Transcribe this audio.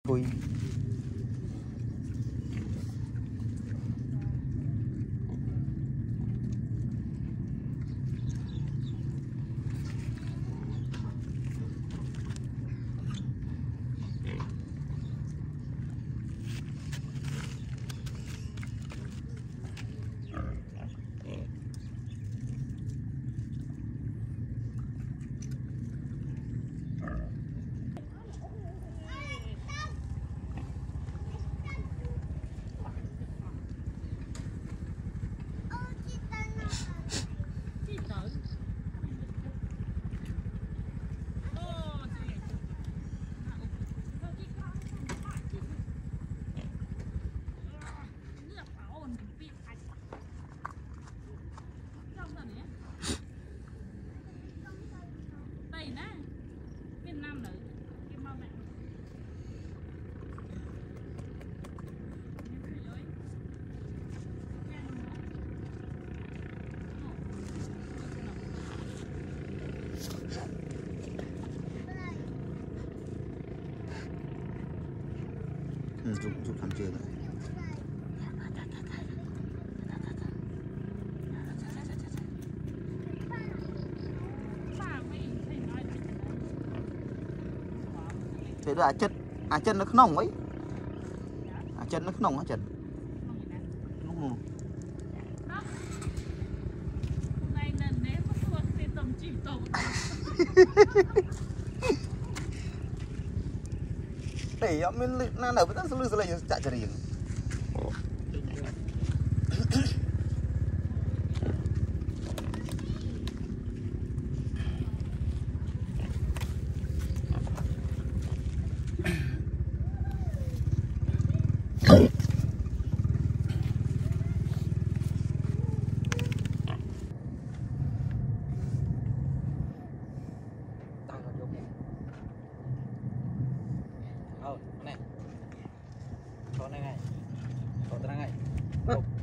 cùi Giúp làm chưa đấy. Thế là chân nó nồng ấy. Chân nó nồng á chân. Nồng. Để mình năn nở với ta xử lý chạy cho riêng. Này. Con này này. Con này này.